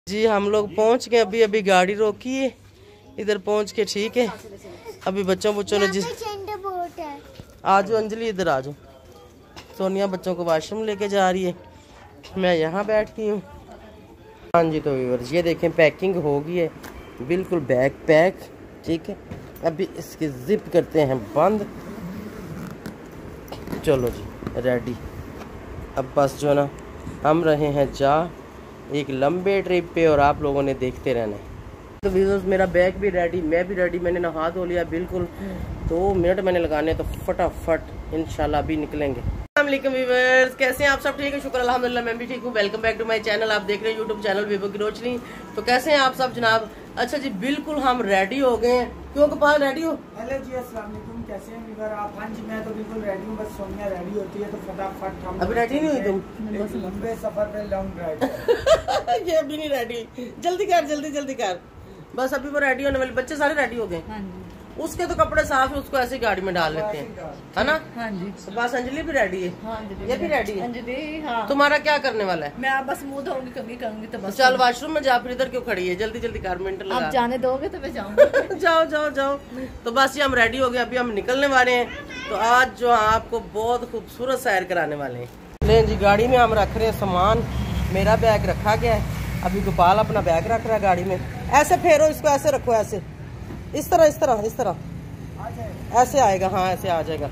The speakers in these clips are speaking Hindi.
जी हम लोग पहुंच गए, अभी अभी गाड़ी रोकी है इधर पहुंच के। ठीक है, अभी बच्चों ने जिस आजो अंजलि इधर आजो। सोनिया बच्चों को वॉशरूम लेके जा रही है, मैं यहाँ बैठती हूँ। हाँ जी तो व्यूअर्स ये देखें पैकिंग हो गई है बिल्कुल बैग पैक। ठीक है, अभी इसकी जिप करते हैं बंद। चलो जी रेडी। अब बस जो ना हम रहे हैं जा एक लंबे ट्रिप पे और आप लोगों ने देखते रहना है। तो व्यूअर्स मेरा बैग भी रेडी, मैं भी रेडी, मैंने नहा धो लिया बिल्कुल। 2 मिनट मैंने लगाने तो फटाफट इंशाल्लाह अभी निकलेंगे। अस्सलामुअलैकुम व्यूअर्स, कैसे हैं आप सब? ठीक है, शुक्र अल्हम्दुलिल्लाह मैं भी ठीक हूँ। Welcome back to my channel. आप देख रहे हैं यूट्यूब चैनल विवो की रोशनी। तो कैसे हैं आप सब जनाब? अच्छा जी बिल्कुल हम रेडी हो गए हैं। क्यों कपाल रेडी हो? हेलो जी अस्सलाम वालेकुम, कैसे हैं व्यूअर आप? हाँ जी मैं तो बिल्कुल रेडी हूँ, बस सोनिया रेडी होती है तो फटाफट हम। अभी रेडी नहीं हुई तुम? लंबे सफर पे लॉन्ग ड्राइव। ये अभी नहीं रेडी, जल्दी कर जल्दी कर। बस अभी वो रेडी होने वाले, बच्चे सारे रेडी हो गए। उसके तो कपड़े साफ है, उसको ऐसे गाड़ी में डाल लेते हैं, है ना? हाँ जी। तो बस अंजलि भी रेडी है। हाँ जी, ये भी रेडी है। अंजलि हाँ। तुम्हारा क्या करने वाला है? मैं बस मुंह धोऊंगी, कभी करूंगी तो बस। चल वॉशरूम में जा, फिर इधर क्यों खड़ी है? जल्दी जल्दी कर, मिनट लगा। आप जाने दोगे तो मैं जाऊंगी। जाओ। तो बस ये हम रेडी हो गए, अभी हम निकलने वाले हैं। तो आज जो आपको बहुत खूबसूरत सैर कराने वाले हैं। ले जी गाड़ी में हम रख रहे हैं सामान, मेरा बैग रखा गया है। अभी गोपाल अपना बैग रख रहा है गाड़ी में। ऐसे फेरो इसको, ऐसे रखो, ऐसे इस तरह ऐसे आएगा। हाँ ऐसे आ जाएगा।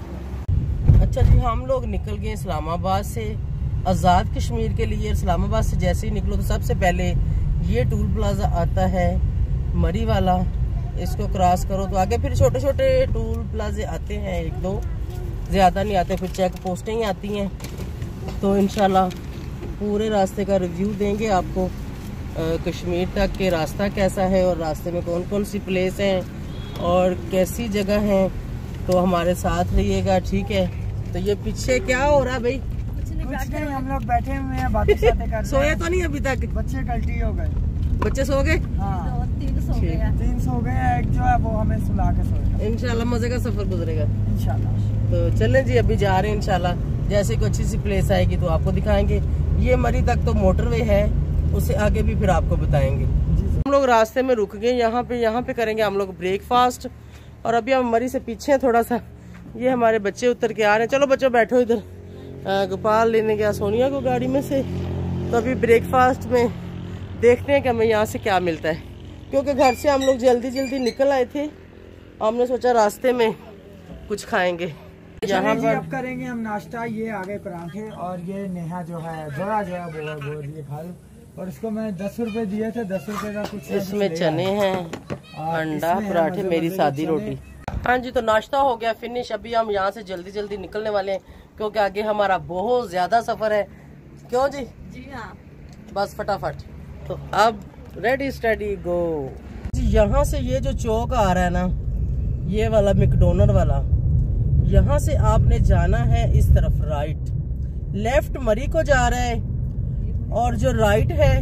अच्छा जी हम लोग निकल गए इस्लामाबाद से आज़ाद कश्मीर के लिए। इस्लामाबाद से जैसे ही निकलो तो सबसे पहले ये टूल प्लाजा आता है मरी वाला, इसको क्रॉस करो तो आगे फिर छोटे छोटे टूल प्लाजे आते हैं, 1-2 ज़्यादा नहीं आते। फिर चेक पोस्टें ही आती हैं। तो इंशाल्लाह पूरे रास्ते का रिव्यू देंगे आपको, कश्मीर तक के रास्ता कैसा है और रास्ते में कौन कौन सी प्लेस हैं और कैसी जगह है। तो हमारे साथ रहिएगा, ठीक है? तो ये पीछे क्या हो रहा है भाई? कुछ नहीं, हम लोग बैठे हुए हैं, बातें कर रहे हैं। सोए तो नहीं अभी तक? बच्चे कल्टी हो गए। बच्चे सो गए? हाँ 3 सो गए हैं। 3 सो गए हैं, एक जो है वो हमें सुला के सोएगा। इंशाल्लाह मजे का सफर गुजरेगा इंशाल्लाह। तो चलें जी अभी जा रहे हैं इंशाल्लाह। जैसे कोई अच्छी सी प्लेस आएगी तो आपको दिखाएंगे। ये मरी तक तो मोटरवे है, उससे आगे भी फिर आपको बताएंगे। हम लोग रास्ते में रुक गए, यहाँ पे करेंगे हम लोग ब्रेकफास्ट। और अभी हम मरी से पीछे हैं थोड़ा सा। ये हमारे बच्चे उतर के आ रहे हैं। चलो बच्चों बैठो इधर। गोपाल लेने गया सोनिया को गाड़ी में से। तो अभी ब्रेकफास्ट में देखते हैं कि हमें यहाँ से क्या मिलता है, क्योंकि घर से हम लोग जल्दी निकल आए थे। हमने सोचा रास्ते में कुछ खाएंगे। यहाँ पर अब करेंगे हम नाश्ता। ये आ गए पराठे और ये नेहा जो है जोड़ा जो है वो ये खा। और इसको मैं 10 रुपए दिए थे, 10 रुपए का कुछ इसमें चने हैं, अंडा, पराठे, मेरी सादी रोटी। हाँ जी तो नाश्ता हो गया फिनिश। अभी हम यहाँ से जल्दी निकलने वाले हैं, क्योंकि आगे हमारा बहुत ज्यादा सफर है। क्यों जी? जी हाँ बस फटाफट। तो अब रेडी स्टडी गो जी। यहाँ से ये जो चौक आ रहा है ना, ये वाला मैकडोनल्ड वाला, यहाँ से आपने जाना है इस तरफ राइट। लेफ्ट मरी को जा रहा है और जो राइट है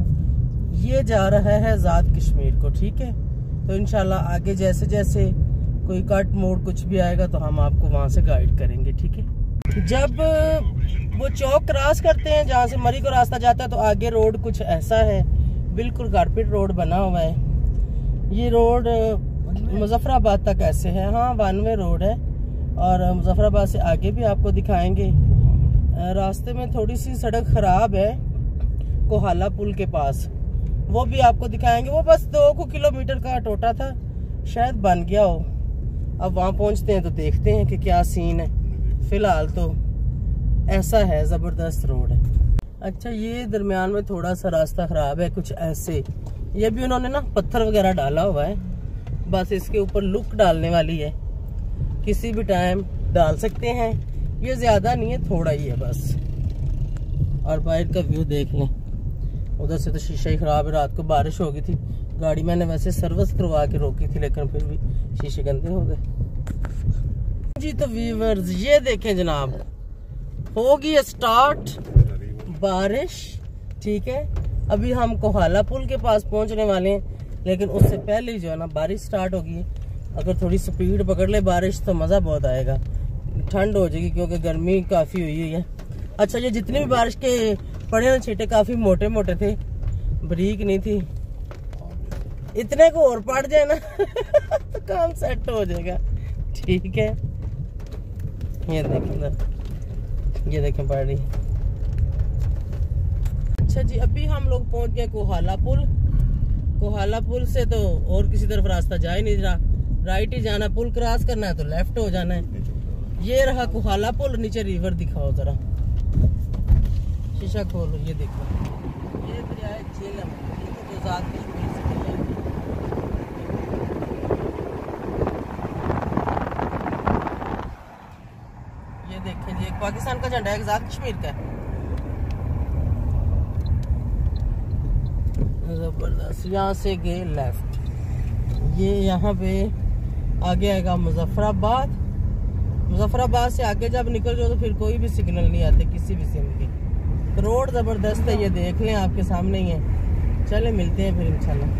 ये जा रहा है आज़ाद कश्मीर को। ठीक है, तो इंशाल्लाह आगे जैसे जैसे कोई कट मोड़ कुछ भी आएगा तो हम आपको वहां से गाइड करेंगे। ठीक है, जब वो चौक क्रॉस करते हैं जहाँ से मरी को रास्ता जाता है तो आगे रोड कुछ ऐसा है, बिल्कुल कारपेट रोड बना हुआ है। ये रोड मुजफ्फराबाद तक ऐसे है। हाँ 1 वे रोड है और मुजफ्फराबाद से आगे भी आपको दिखाएंगे। रास्ते में थोड़ी सी सड़क खराब है कोहाला पुल के पास, वो भी आपको दिखाएंगे। वो बस 2 किलोमीटर का टोटा था, शायद बन गया हो। अब वहाँ पहुँचते हैं तो देखते हैं कि क्या सीन है। फिलहाल तो ऐसा है, जबरदस्त रोड है। अच्छा ये दरमियान में थोड़ा सा रास्ता खराब है कुछ ऐसे। ये भी उन्होंने ना पत्थर वगैरह डाला हुआ है, बस इसके ऊपर लुक डालने वाली है, किसी भी टाइम डाल सकते हैं। ये ज्यादा नहीं है, थोड़ा ही है बस। और बाहर का व्यू देख लें, उधर से तो शीशा ही खराब है। रात को बारिश हो गई थी, गाड़ी मैंने वैसे सर्विस करवा के रोकी थी, लेकिन फिर भी शीशे गंदे हो गए जी। तो व्यूअर्स ये देखें जनाब, होगी स्टार्ट बारिश। ठीक है, अभी हम कोहाला पुल के पास पहुंचने वाले हैं, लेकिन उससे पहले ही जो है ना बारिश स्टार्ट होगी। अगर थोड़ी स्पीड पकड़ ले बारिश तो मजा बहुत आएगा। ठंड हो जाएगी क्योंकि गर्मी काफी हुई है। अच्छा ये जितनी भी बारिश के पड़े ना छींटे काफी मोटे मोटे थे, ब्रेक नहीं थी, इतने को और पड़ जाए ना तो काम सेट हो जाएगा। ठीक है, ये देखें, ये देखें पड़ रही। अच्छा जी, अभी हम लोग पहुंच गए कोहाला पुल। कोहाला पुल से तो और किसी तरफ रास्ता जा ही नहीं रहा, राइट ही जाना, पुल क्रॉस करना है तो लेफ्ट हो जाना है। ये रहा कोहाला पुल, नीचे रिवर दिखाओ जरा, शीशा खोलो, ये देखो, ये दरिया झेलम, ये तो गुजरात कश्मीर से निकला है। ये देखें जी, एक पाकिस्तान का झंडा है, आजाद कश्मीर का है। जबरदस्त। यहाँ से गए लेफ्ट, ये यहाँ पे आगे आएगा मुजफ्फराबाद। मुजफ्फराबाद से आगे जब निकल जाओ तो फिर कोई भी सिग्नल नहीं आते किसी भी सिम के। रोड जबरदस्त है, ये देख लें, आपके सामने ही है। चले मिलते हैं फिर इंशाल्लाह।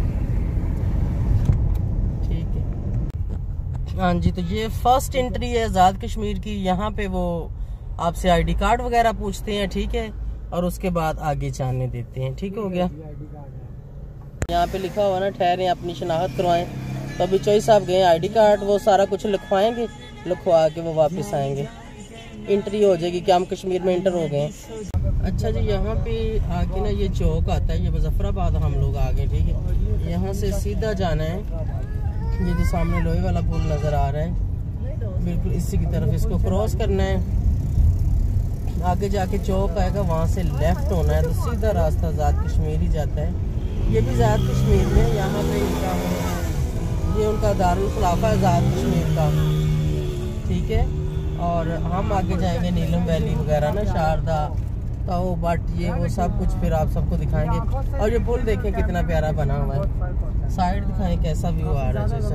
ठीक है, हाँ जी, तो ये फर्स्ट एंट्री है आजाद कश्मीर की। यहाँ पे वो आपसे आईडी कार्ड वगैरह पूछते हैं, ठीक है, और उसके बाद आगे जाने देते हैं। ठीक हो गया, यहाँ पे लिखा हुआ ना ठहरे अपनी शनाख्त करवाएं। तो अभी चौधरी साहब गए आईडी कार्ड वो सारा कुछ लिखवाएंगे, लिखवा के वो वापस आएंगे, एंट्री हो जाएगी कि हम कश्मीर में इंटर हो गए। अच्छा जी, यहाँ पे आगे ना ये चौक आता है, ये मुजफ्फराबाद हम लोग आ गए। ठीक है, यहाँ से सीधा जाना है, ये जो सामने लोहे वाला पुल नजर आ रहा है बिल्कुल इसी की तरफ इसको क्रॉस करना है। आगे जाके चौक आएगा, वहाँ से लेफ्ट होना है तो सीधा रास्ता आजाद कश्मीर ही जाता है। ये भी आजाद कश्मीर में, यहाँ पे इनका ये उनका दारुल खिलाफा आजाद कश्मीर का। ठीक है, और हम आगे जाएंगे नीलम वैली वगैरह ना, शारदा तो बट ये वो सब कुछ फिर आप सबको दिखाएंगे। और ये पुल देखें कितना प्यारा बना हुआ है, साइड दिखाएं कैसा व्यू आ रहा है जैसा,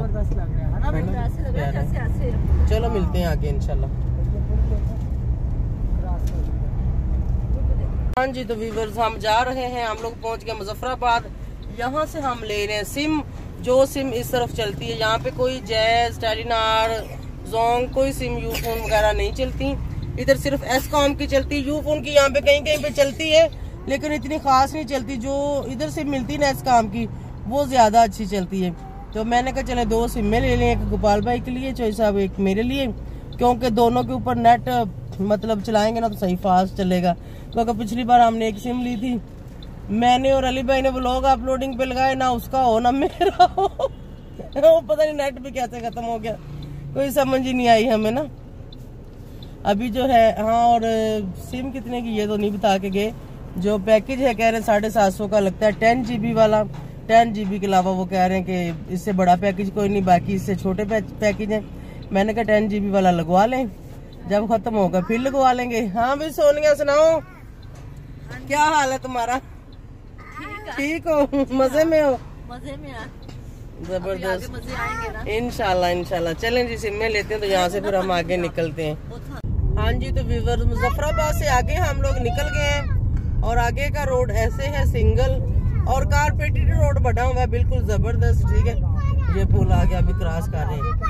चलो मिलते हैं आगे इंशाल्लाह। हाँ जी, तो व्यूअर्स हम जा रहे हैं, हम लोग पहुंच गए मुजफ्फराबाद। यहाँ से हम ले रहे हैं सिम, जो सिम इस तरफ चलती है। यहाँ पे कोई जैज, टेलीनार, जोंग, कोई सिम यू फोन वगैरह नहीं चलती। इधर सिर्फ एसकॉम की चलती है। यू फोन की यहाँ पे कहीं कहीं पे चलती है, लेकिन इतनी खास नहीं चलती। जो इधर सिम मिलती है ना एसकॉम की, वो ज्यादा अच्छी चलती है। तो मैंने कहा चले 2 सिम में ले लें, एक गोपाल भाई के लिए, चौधरी साहब एक मेरे लिए, क्योंकि दोनों के ऊपर नेट मतलब चलाएंगे ना तो सही फास्ट चलेगा। क्योंकि पिछली बार हमने एक सिम ली थी, मैंने और अली भाई ने व्लॉग अपलोडिंग पे लगाए, ना उसका हो ना मेरा हो वो पता नहीं नेट भी कैसे खत्म हो गया, कोई समझ ही नहीं आई हमें ना। अभी जो है, हाँ, और सिम कितने की ये तो नहीं बता के गए। जो पैकेज है कह रहे हैं 750 का लगता है, 10 GB वाला। 10 GB के अलावा वो कह रहे हैं कि इससे बड़ा पैकेज कोई नहीं, बाकी इससे छोटे पैकेज है। मैंने कहा 10 GB वाला लगवा लें, जब खत्म होगा फिर लगवा लेंगे। हाँ भी सोनिया सुनाओ, क्या हाल है तुम्हारा? ठीक हो, मजे में हो? मजे में आ, जबरदस्त, मजे आएंगे ना इंशाल्लाह इंशाल्लाह। चलें जी, सिम में लेते हैं तो यहाँ से फिर हम आगे निकलते हैं। हाँ जी, तो व्यूअर्स मुजफ्फराबाद से आगे हम लोग निकल गए हैं, और आगे का रोड ऐसे है सिंगल और कारपेटेड रोड बना हुआ है बिल्कुल जबरदस्त। ठीक है, ये पुल आ गया, अभी क्रॉस कर रहे हैं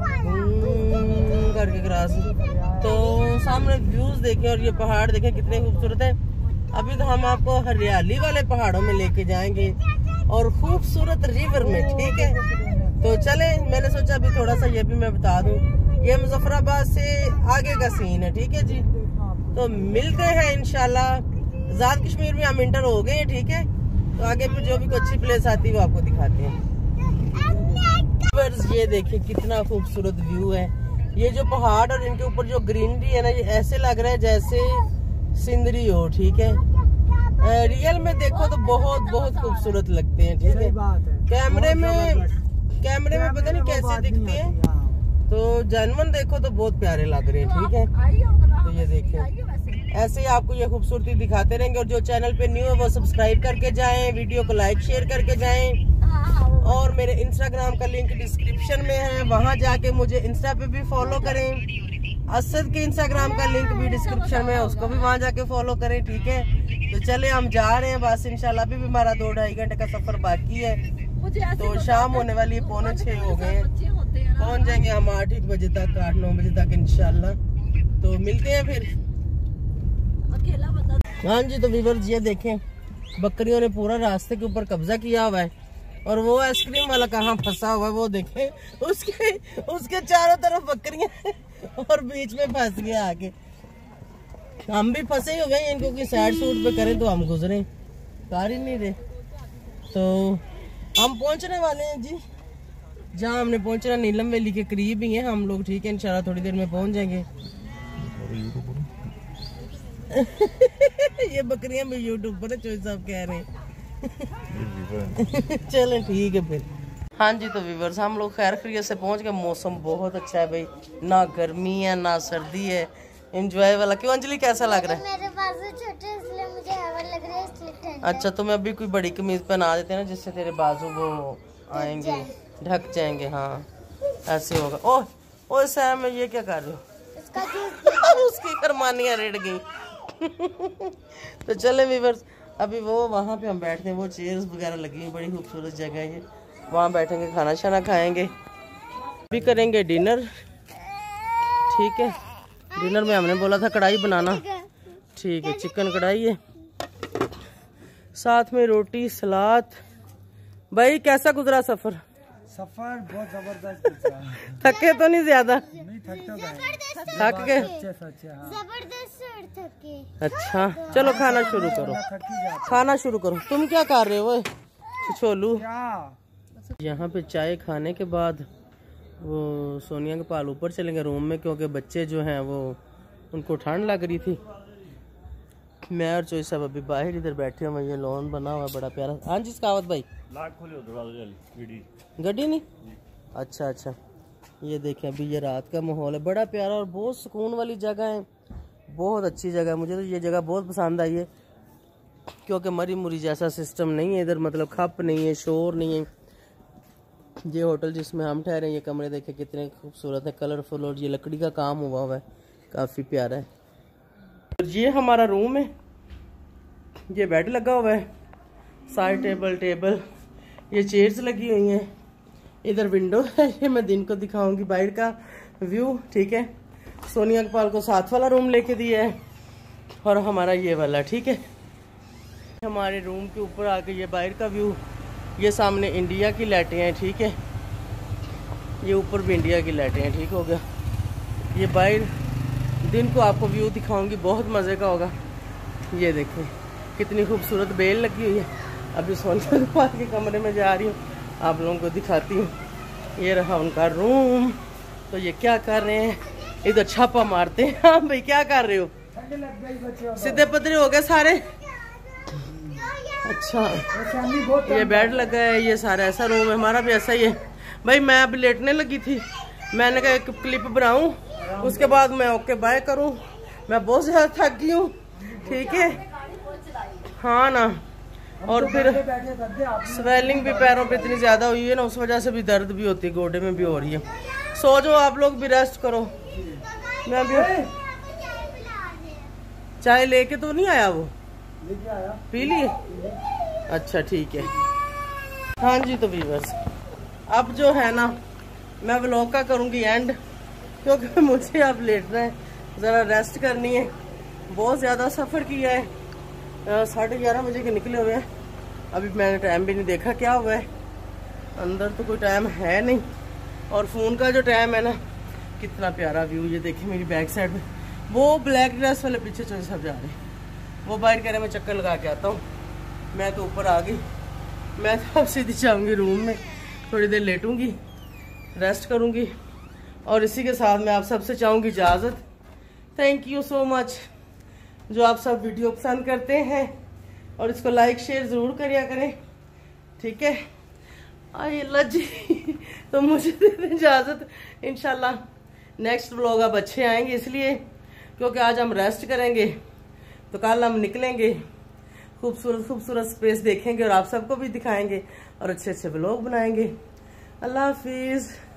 करके क्रॉस। तो सामने व्यूज देखें और ये पहाड़ देखें कितने खूबसूरत है। अभी तो हम आपको हरियाली वाले पहाड़ों में लेके जाएंगे और खूबसूरत रिवर में। ठीक है, तो चले, मैंने सोचा अभी थोड़ा सा ये भी मैं बता दूं, ये मुजफ्फराबाद से आगे का सीन है। ठीक है जी, तो मिलते हैं इंशाल्लाह। आजाद कश्मीर में हम इंटर हो गए हैं। ठीक है, तो आगे फिर जो भी कोई अच्छी प्लेस आती है वो आपको दिखाते हैं। ये देखिए कितना खूबसूरत व्यू है। ये जो पहाड़ और इनके ऊपर जो ग्रीनरी है ना, ये ऐसे लग रहा है जैसे सिंदरी हो। ठीक है, रियल में देखो तो बहुत बहुत खूबसूरत लगते हैं। ठीक है, कैमरे में पता नहीं कैसे दिखते हैं, तो जानवर देखो तो बहुत प्यारे लग रहे हैं। ठीक है, तो ये देखिए ऐसे ही आपको ये खूबसूरती दिखाते रहेंगे। और जो चैनल पे न्यू है वो सब्सक्राइब करके जाएं, वीडियो को लाइक शेयर करके जाएं। और मेरे इंस्टाग्राम का लिंक डिस्क्रिप्शन में है, वहां जाके मुझे इंस्टा पे भी फॉलो करें। असद के इंस्टाग्राम का लिंक भी डिस्क्रिप्शन में है, उसको भी वहां जाके फॉलो करें। ठीक है, तो चले हम जा रहे हैं बस इंशाल्लाह। अभी भी हमारा 2-2.5 घंटे का सफर बाकी है, तो शाम होने वाली है, 5:45 हो गए हैं। पहुंच जाएंगे हम 8 बजे तक, 8-9 बजे तक इंशाल्लाह। तो मिलते हैं फिर। हाँ जी, तो व्यूअर्स ये देखें बकरियों ने पूरा रास्ते के ऊपर कब्जा किया हुआ है। और वो आइसक्रीम वाला कहाँ फंसा हुआ है वो देखे, उसके चारों तरफ बकरियां और बीच में फंस गया आके। हम भी फंसे हुए हैं, इनको कोई साइड सूट पे करें तो हम गुजरे, कार ही नहीं रहे। तो हम पहुंचने वाले हैं जी, जहाँ हमने पहुंचना नीलम वैली के करीब ही है हम लोग, ठीक है। इंशाल्लाह थोड़ी देर में पहुंच जाएंगे। ये बकरियां भी यूट्यूब पर चोई साहब कह रहे हैं। चलें ठीक है फिर। हाँ जी, तो व्यूअर्स हम लोग खैर खैरियत से पहुंच गए। मौसम बहुत अच्छा है भाई, ना गर्मी है ना सर्दी है, एंजॉय वाला। क्यों अंजलि, कैसा लग रहा है? मेरे बाजू छोटे इसलिए मुझे हवा लग रही है, इसलिए ठंड। अच्छा, तो मैं अभी कोई बड़ी कमीज पहना देते हैं ना, जिससे तेरे बाजू वो आएंगे, ढक जाएंगे। हाँ ऐसे होगा। ओह ओह सैम, ये क्या कर रहे हो? इसका जूस उसकी करमानियां रेड़ गई। तो चले व्यूअर्स, अभी वो वहाँ पे हम बैठते हैं, वो चेयर्स वगैरह लगी हैं, बड़ी खूबसूरत जगह है ये। वहाँ बैठेंगे, खाना शाना खाएंगे, भी करेंगे डिनर, ठीक है। डिनर में हमने बोला था कढ़ाई बनाना, ठीक है। चिकन कढ़ाई है, साथ में रोटी सलाद। भाई कैसा गुजरा सफर? सफर बहुत जबरदस्त गुजरा। थके तो नहीं ज्यादा? नहीं थक तो गए, थक गए? सच्चे हाँ। जबरदस्त और थके। अच्छा चलो खाना शुरू करो, थक ही जाते खाना शुरू करो। तुम क्या कर रहे हो छोलू? क्या। यहाँ पे चाय खाने के बाद वो सोनिया के पाल ऊपर चलेंगे रूम में, क्योंकि बच्चे जो हैं वो उनको ठंड लग रही थी। मैं और चोई साहब अभी बाहर इधर बैठे हुए, ये लॉन बना हुआ है बड़ा प्यारा। हाँ जी सकावत भाई, गड्डी नहीं? अच्छा अच्छा, ये देखें अभी ये रात का माहौल है, बड़ा प्यारा और बहुत सुकून वाली जगह है, बहुत अच्छी जगह है। मुझे तो ये जगह बहुत पसंद आई है, क्योंकि मरी मुरी जैसा सिस्टम नहीं है इधर, मतलब खप नहीं है, शोर नहीं है। ये होटल जिसमें हम ठहरे, ये कमरे देखे कितने खूबसूरत है, कलरफुल, और ये लकड़ी का काम हुआ है, काफ़ी प्यारा है। और ये हमारा रूम है, ये बेड लगा हुआ है, साइड टेबल, ये चेयर्स लगी हुई हैं, इधर विंडो है, ये मैं दिन को दिखाऊंगी बाहर का व्यू, ठीक है। सोनिया कपाल को साथ वाला रूम लेके दिया है, और हमारा ये वाला, ठीक है। हमारे रूम के ऊपर आके ये बाहर का व्यू, ये सामने इंडिया की लाइटें हैं, ठीक है। ये ऊपर भी इंडिया की लाइटें हैं, ठीक हो गया। ये बाहर दिन को आपको व्यू दिखाऊंगी, बहुत मज़े का होगा। ये देखें कितनी खूबसूरत बेल लगी हुई है। अभी सोनिया कपाल के कमरे में जा रही हूँ, आप लोगों को दिखाती हूँ। ये रहा उनका रूम। तो ये क्या कर रहे हैं, इधर छापा मारते हैं। हाँ भाई क्या कर रहे हो? सीधे पतरे हो गए सारे? अच्छा, ये बेड लगा है, ये सारा ऐसा रूम है। हमारा भी ऐसा ही है भाई। मैं अभी लेटने लगी थी, मैंने कहा एक क्लिप बनाऊं, उसके बाद मैं ओके बाय करूं। मैं बहुत ज्यादा थक गई हूँ, ठीक है। हाँ ना, और फिर स्वेलिंग भी पैरों पे इतनी ज्यादा हुई है ना, उस वजह से भी दर्द भी होती है, गोडे में भी हो रही है। सो जाओ आप लोग भी, रेस्ट करो। मैं भी चाय लेके तो नहीं आया, वो पी लिए? अच्छा ठीक है। हाँ जी, तो व्यूअर्स अब जो है ना, मैं व्लॉग का करूँगी एंड, क्योंकि मुझे अब लेटना है, ज़रा रेस्ट करनी है। बहुत ज़्यादा सफ़र किया है, 11:30 बजे के निकले हुए हैं। अभी मैंने टाइम भी नहीं देखा क्या हुआ है, अंदर तो कोई टाइम है नहीं। और फ़ोन का जो टाइम है ना, कितना प्यारा व्यू। ये देखिए मेरी बैक साइड में वो ब्लैक ड्रेस वाले पीछे चल सब जा रहे हैं, वो बाहर कह रहे मैं चक्कर लगा के आता हूँ। मैं तो ऊपर आ गई, मैं तो अब सीधी जाऊँगी रूम में, थोड़ी देर लेटूँगी, रेस्ट करूँगी। और इसी के साथ मैं आप सबसे चाहूँगी इजाज़त। थैंक यू सो मच जो आप सब वीडियो पसंद करते हैं, और इसको लाइक शेयर ज़रूर करिया करें, ठीक है। आई अल्लाह जी। तो मुझे दे दें इजाज़त। इंशाल्लाह नेक्स्ट व्लॉग अब अच्छे आएंगे, इसलिए क्योंकि आज हम रेस्ट करेंगे, तो कल हम निकलेंगे, खूबसूरत खूबसूरत स्पेस देखेंगे और आप सबको भी दिखाएंगे, और अच्छे अच्छे व्लॉग बनाएंगे। अल्लाह हाफिज़।